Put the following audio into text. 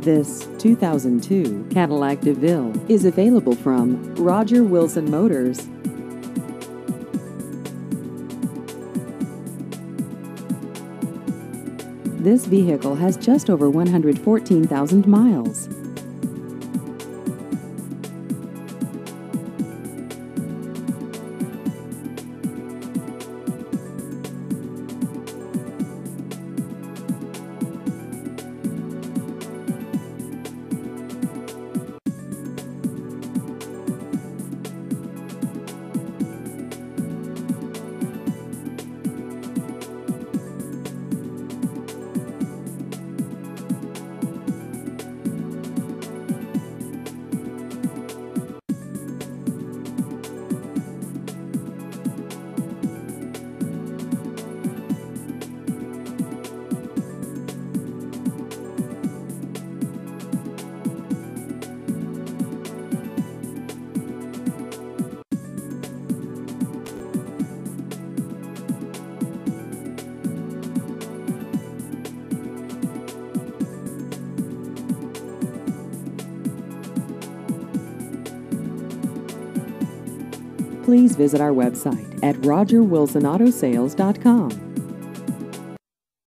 This 2002 Cadillac DeVille is available from Roger Wilson Motors. This vehicle has just over 114,000 miles. Please visit our website at rogerwilsonautosales.com.